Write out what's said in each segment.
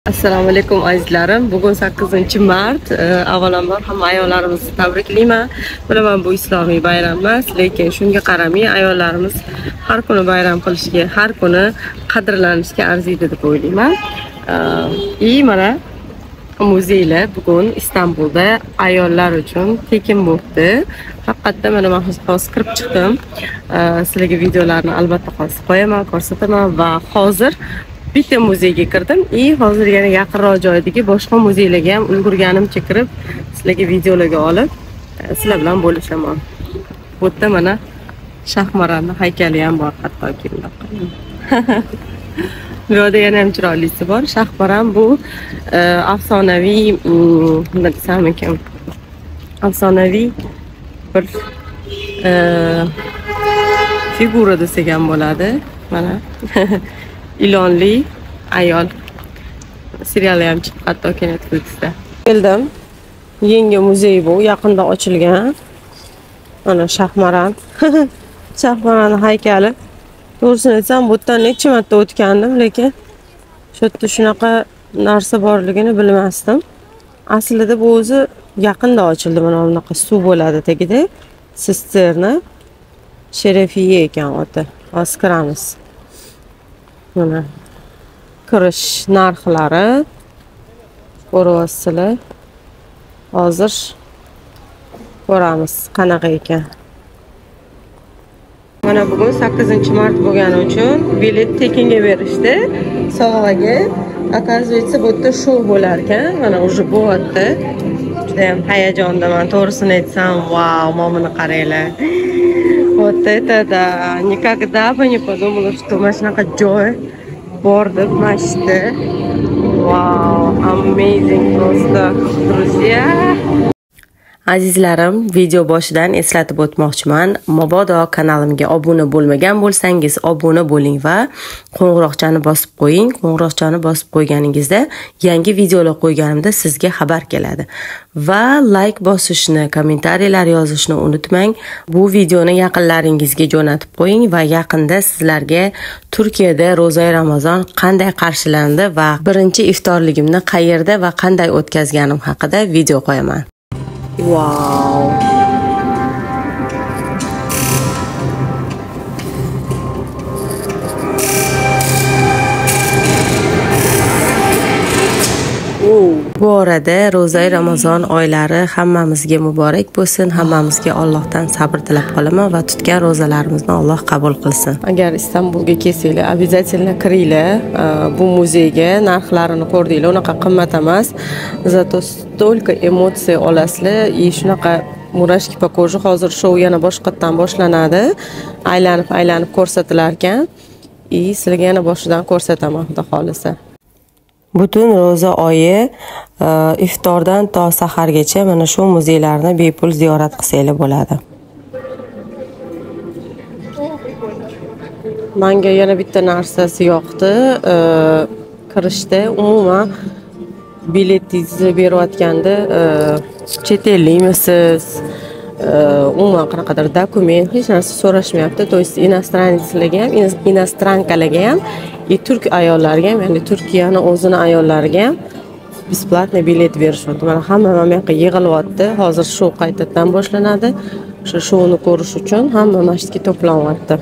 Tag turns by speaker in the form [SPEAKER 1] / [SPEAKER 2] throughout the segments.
[SPEAKER 1] Assalomu alaykum azizlarim. Bugun 8-mart. Avvalambor hamma ayollarimizni tabriklayman. Bilaman bu islomiy bayram emas, lekin shunga qaramay ayollarimiz har kuni bayram qilishga, har kuni qadrlanishga arziydi deb o'ylayman. Mana muzeylar bugun Istanbulda ayollar uchun tekin bo'ldi. Haqiqatda mana men hozir kirib chiqdim. Sizlarga videolarni albatta qoldirib qo'yaman, ko'rsataman va hozir bitta muzeyga kirdim. Hozir yana yaqinroq joydagi boshqa muzeylarga ham ulgurganimcha kirib, sizlarga videolarga olib, sizlar bilan bo'lishaman. Bu yerda mana Shahmaranning haykali ham bor, hattoki bunaqa. Bu yerda yana ham chiroylisi bor. Shahmaran bu afsonaviy, nima desam ekan, afsonaviy bir figura desak ham bo'ladi. Mana ilonli ayol seriali ham chiqib hattoki Netflixda. Keldim. Yangi muzey bu, yaqinda ochilgan. Mana Shahmaran. Shahmaran haykali. To'g'risini aytsam, bu yerdan necha marta o'tgandim, lekin shu yerda shunaqa narsa borligini bilmasdim. Aslida bu o'zi yaqinda ochildi. Mana bunaqa suv bo'ladi tagida. Sisterna Sharafiye ekan oti. Hozir kiramiz. Mana kirish narxlari ko'ryapsizlar. Hozir ko'ramiz qanaqa ekan. Mana bugun 8-mart bo'lgani uchun bilet tekinga berishdi. Sovg'aga. Оказывается, bu yerda shou bo'lar ekan. Mana уже bo'lyapti. Juda ham hayajondaman. To'g'risini aytsam, vau, mana buni qaranglar. Вот это да. Никогда бы не подумала, что mana shunaqa joy bor deb mashta. Wow, amazing просто, друзья. Azizlarim, video boshidan eslatib o'tmoqchiman. Mabodo kanalimga obuna bo'lmagan bo'lsangiz, obuna bo'ling va qo'ng'iroqchani bosib qo'ying. Qo'ng'iroqchani bosib qo'yganingizda yangi videolar qo'yganimda sizga xabar keladi. Va like bosishni, kommentariyalar yozishni unutmang. Bu videoni yaqinlaringizga jo'natib qo'ying va yaqinda sizlarga Turkiyada ro'za Ramazon qanday qarshilandi va birinchi iftorligimni qayerda va qanday o'tkazganim haqida video qo'yaman. Wow. Bu orada ro'za Ramazon oylari hammamizga muborak bo'lsin. Hammamizga Allohdan sabr tilab qolaman va tutgan ro'zalarimizni Alloh qabul qilsin. Agar Istanbulga kelsanglar, обязательно kiringlar. Bu muzeyga narxlarini ko'rdinglar, unaqa qimmat emas. Zato stolka emotsiya olasizlar. Shunaqa murashki po ko'ji. Hozir shou yana boshqatdan boshlanadi. Aylanib ko'rsatilar ekan. Sizlarga yana boshidan ko'rsataman, xudo xolisa. Butun ro'za oyi iftordan to sahargacha mana shu muzeylarni bepul ziyorat qilsanglar bo'ladi. Menga yana bitta narsasi yoqdi. Kirishda umuman biletingizni berayotganda chet ellikmisiz, umuman qanaqadir dokument hech narsa so'rashmayapti. То есть иностранецlarga ham, inostrankalarga ham, turk ayollarga ham, ya'ni Turkiyani o'zini ayollariga ham besplatniy bilet berishyapti. Mana hamma mana bu yoqqa yig'ilyapti. Hozir shou qaytadan boshlanadi. O'sha shouni ko'rish uchun hamma masjidga to'planyapti.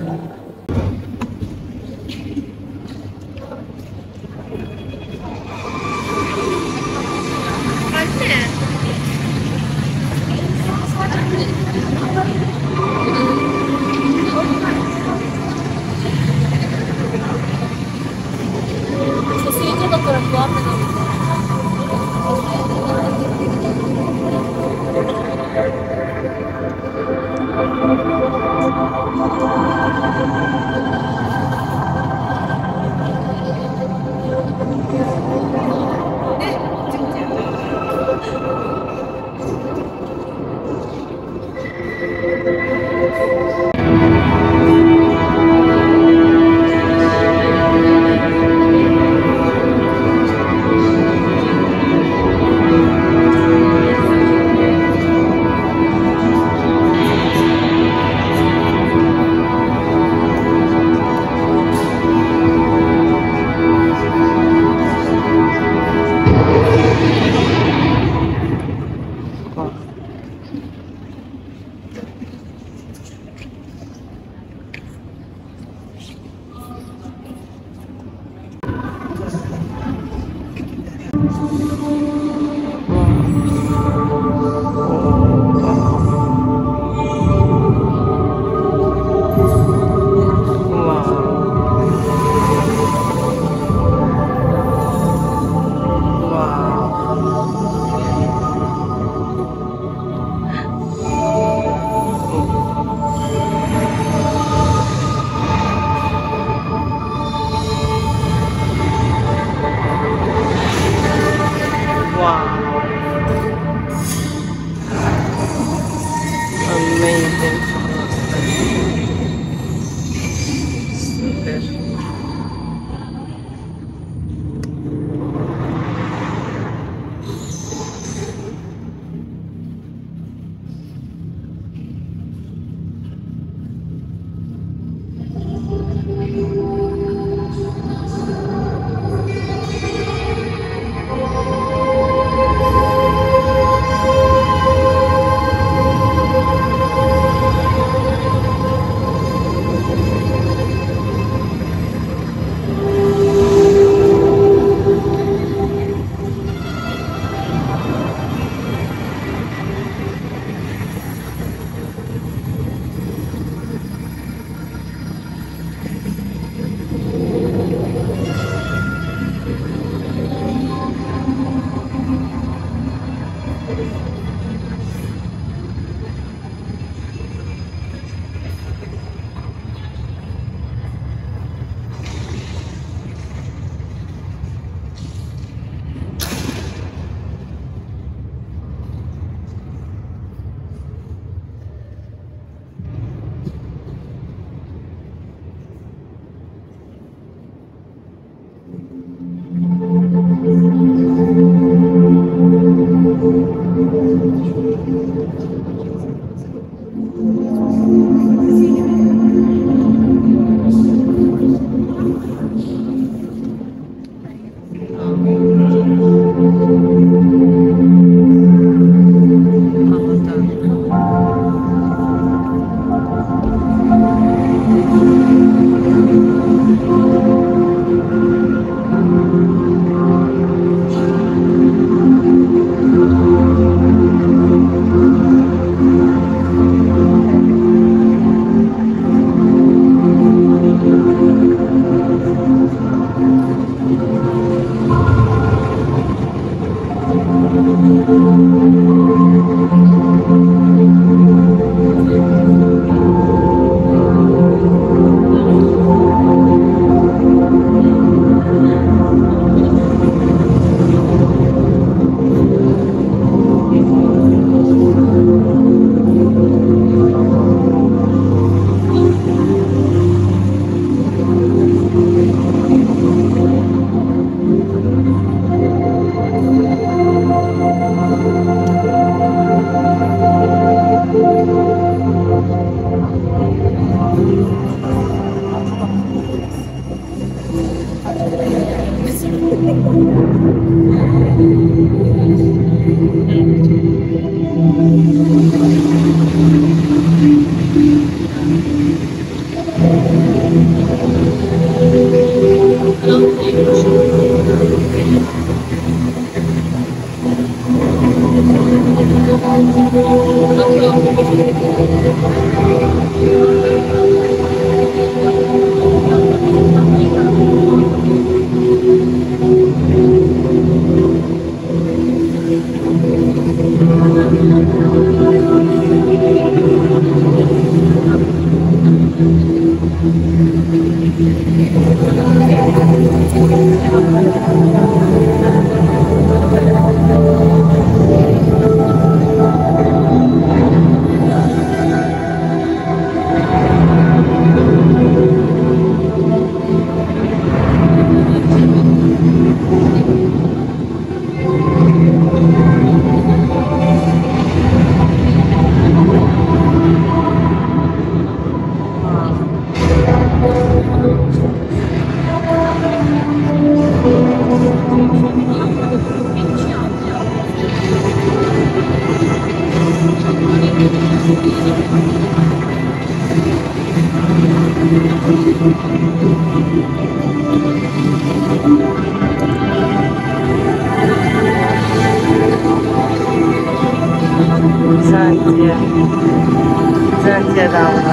[SPEAKER 1] Zanzibar davra.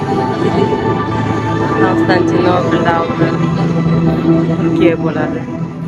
[SPEAKER 1] Konstantinopol davri. Turkiya bo'ladi.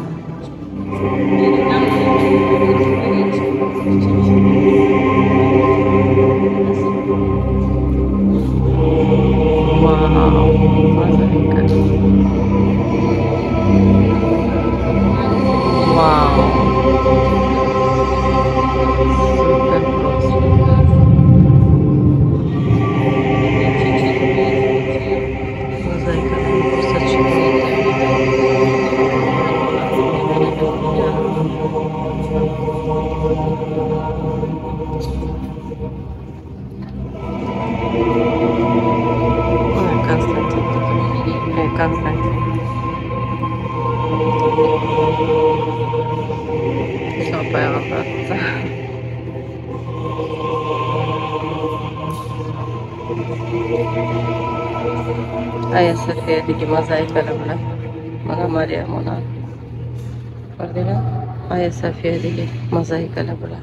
[SPEAKER 1] Hagia Sofia'dagi mozaikalar bilan mana Maryam ona ko'rdinglar? Hagia Sofia'dagi mozaikalar bilan.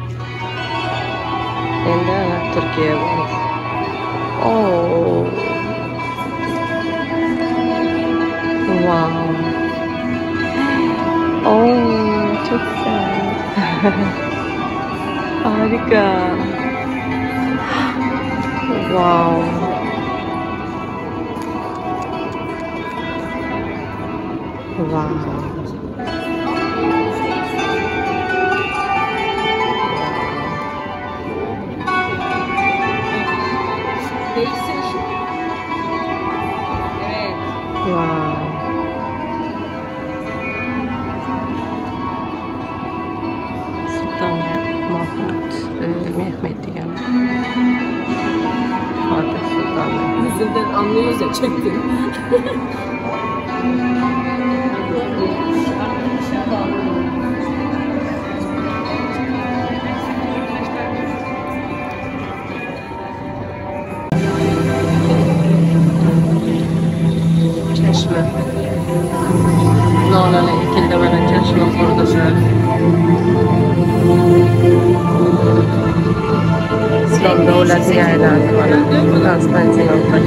[SPEAKER 1] Endi ana Turkiya bo'ladi. Oh. Wow. Oh, çok güzel. Harika. Wow. Wow. Wow. Sultan Mahmut Mehmet degan. Fatih Sultan.
[SPEAKER 2] Yüzünden anlıyoruz ya, çektim.
[SPEAKER 1] İslam davlatiga aylandi mana Konstantinopol.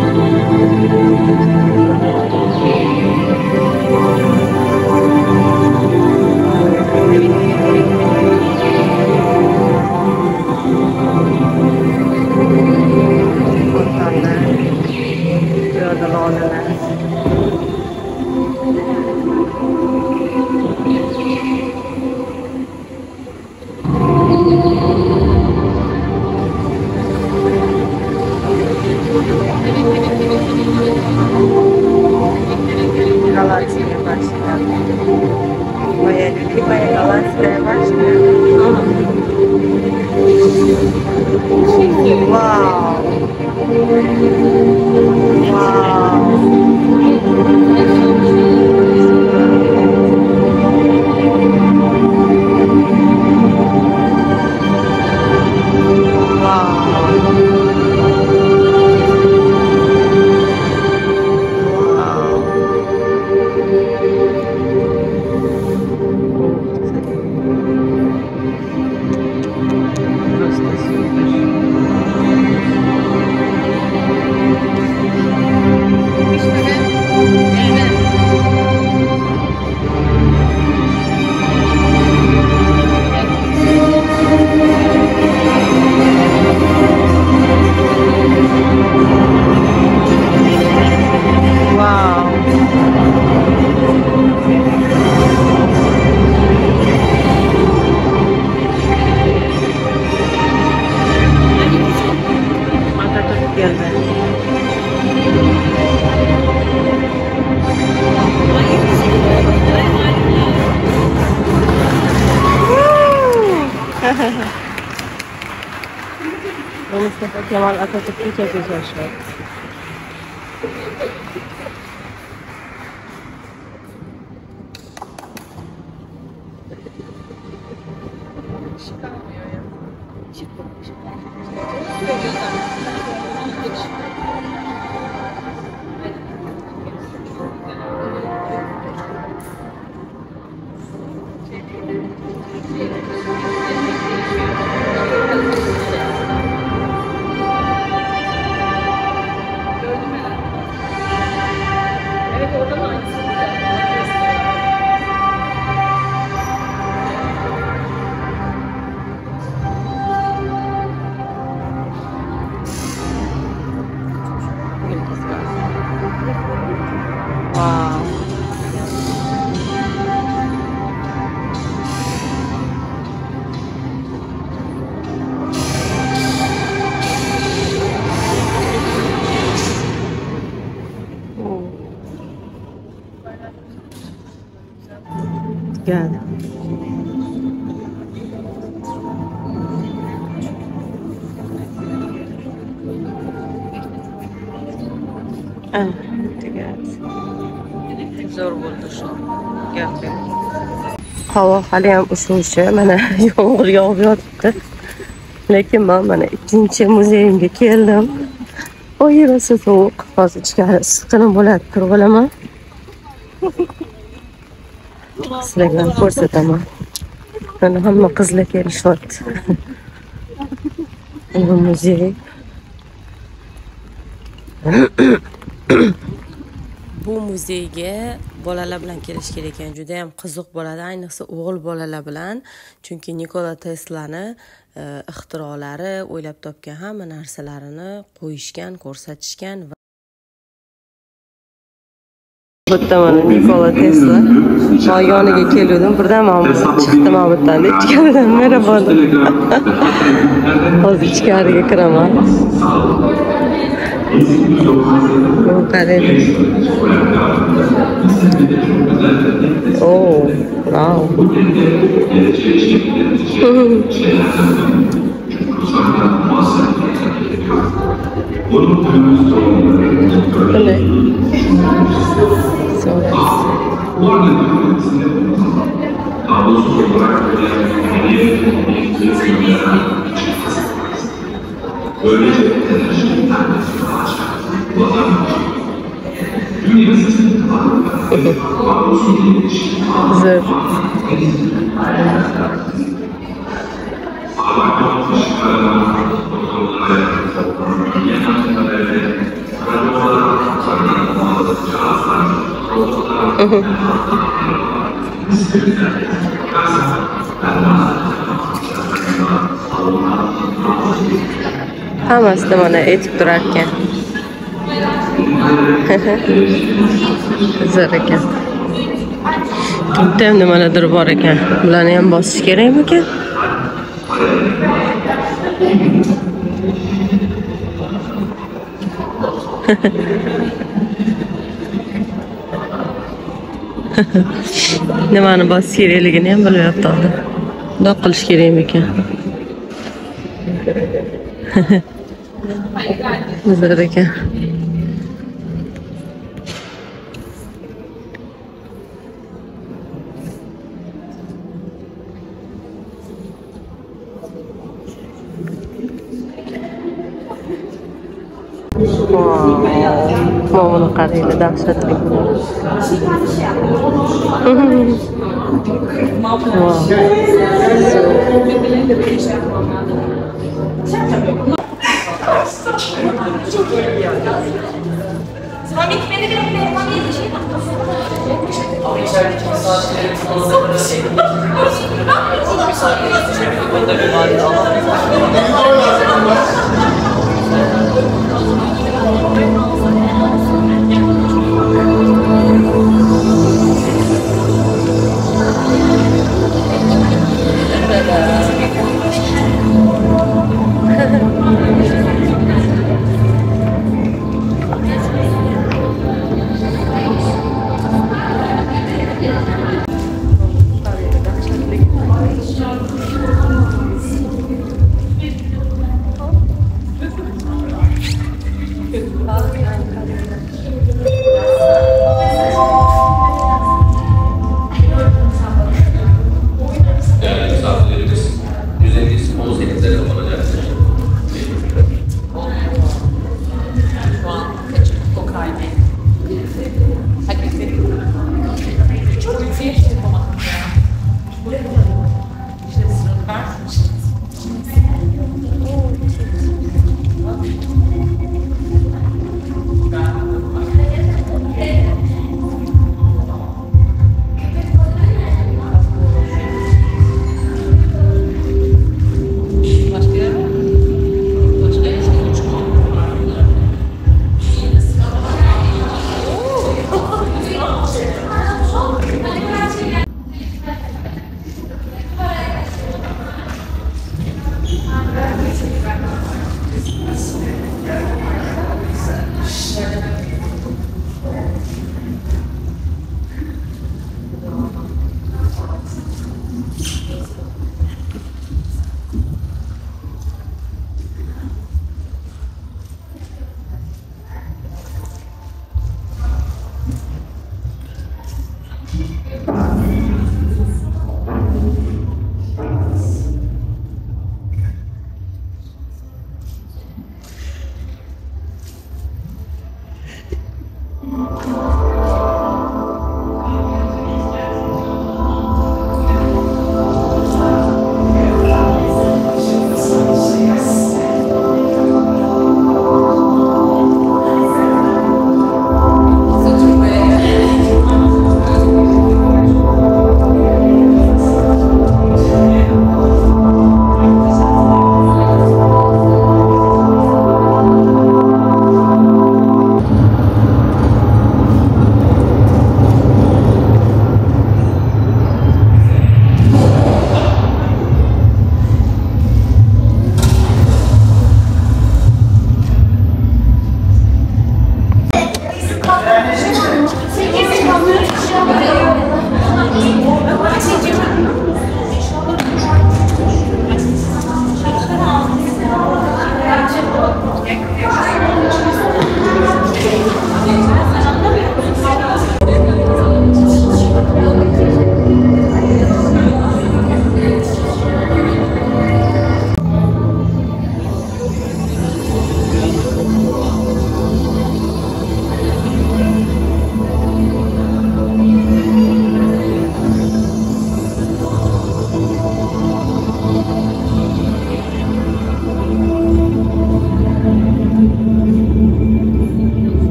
[SPEAKER 1] Galaksiya başlıyor. Bayağı galaksiya başlıyor. Wow. Mustafa Kemal Atatürk'ü çekiyor şu an. Geldi. Zor bo'ldi shu gapga. Havo hali ham o'sha mana yomg'ir yog'ib yotibdi. Lekin men mana ikkinchi muzeyimga keldim. O yerasi sovuq. Hozir ichkari issiqqina bo'ladi, turib olaman. Sizlarga ko'rsataman. Mana hamma qizlar kelishyapti. Bu muzey. Bu muzeyga bolalar bilan kelish kerak ekan. Juda ham qiziq bo'ladi, ayniqsa o'g'il bolalar bilan. Chunki Nikola Teslani ixtirolari, o'ylab topgan hamma narsalarini qo'yishgan, ko'rsatishgan va bitta mana Nikola Tesla. Men yoniga keldim, birdan men chiqdim avtobusdan, ichkaridan merhaba. Hozir ichkariga kiraman. Oh, wow. Böylece Zo'r. Hammasida mana aytib turar ekan. Zo'r ekan. Bitta ham nimalardir bor ekan. Bularni ham bosish kerakmi ekan? Nimani bosish kerakligini ham bilmayapti hozir. Bundoq qilish kerakmi ekan? Zo'r ekan. Wow, bunu qarayli dahshatli.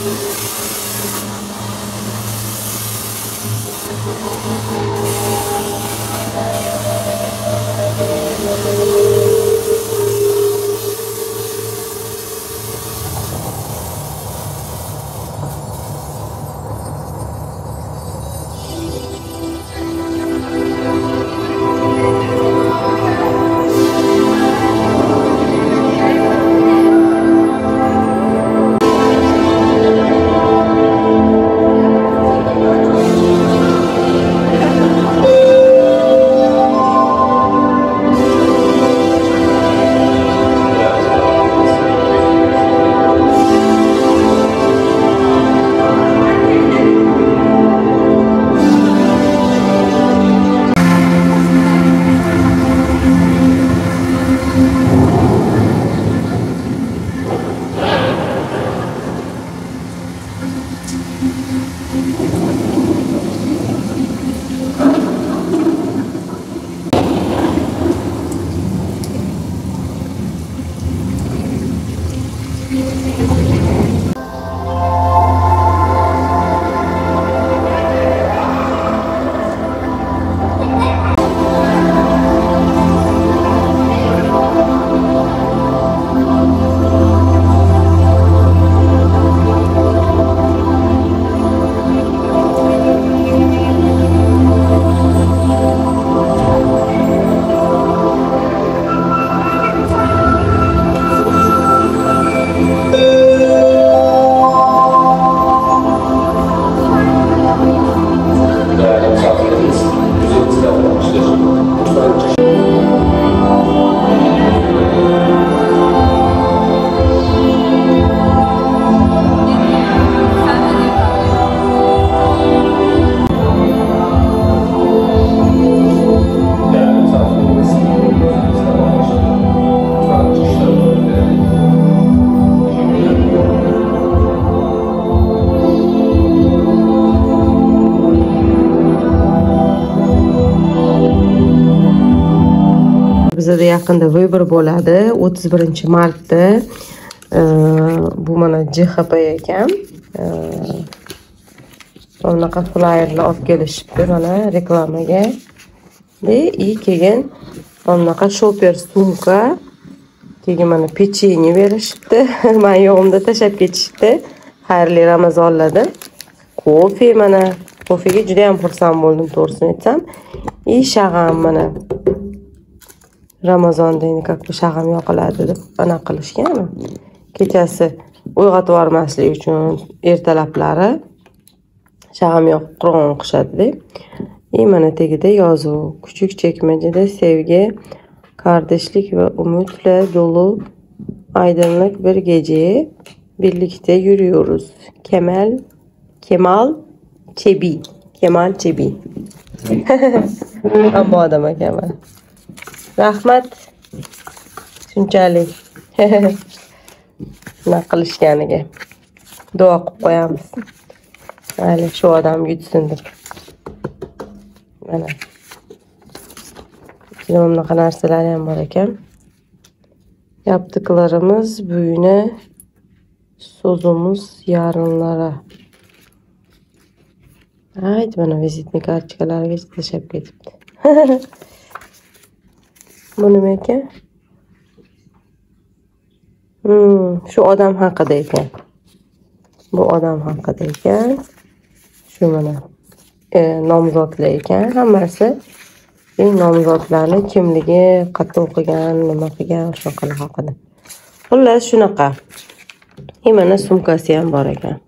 [SPEAKER 1] Bizda yaqinda vыбор bo'ladi 31-martda. Bu mana JHP ekan. Bunaqa flyerlar olib kelishibdi mana reklamaga. И keyin bunaqa shoper sumka, keyin mana pechenye berishibdi. Men yo'g'imda tashab ketishibdi. Xayrli Ramazonlarda. Kofe mana, kofega juda ham xursand bo'ldim, to'g'risini aytsam. Shag'am mana. Ramazonda endi как shag'am yoqiladi deb anaqa qilishgan. Kechasi uyg'otib yubormaslik uchun ertalablari shag'am yoqib qur'on o'qishadi. Mana tagida yozuv: küçük chekmajada sevgi, kardeşlik ve umutla dolu aydınlık bir gece birlikte yürüyoruz. Kemal Çebi. Bu adama Kemal. Rahmat. Shunchalik. Nima qilishganiga duo qilib qo'yamiz. Mayli, shu odam yutsin deb. Mana. Bunaqa narsalar ham bor ekan. Yaptıklarımız büyüne, sözümüz yarınlara. Haydi bana vizitli kartçalarga tashlab ketibdi. Bu nima ekan? Shu odam haqida ekan. Bu odam haqida ekan. Shu mana nomzodlar ekan hammasi. Nomzodlarni kimligi, qayerda o'qigan, nima qilgan, shunaqa haqida. Xullas shunaqa. Mana sumkasi ham bor ekan.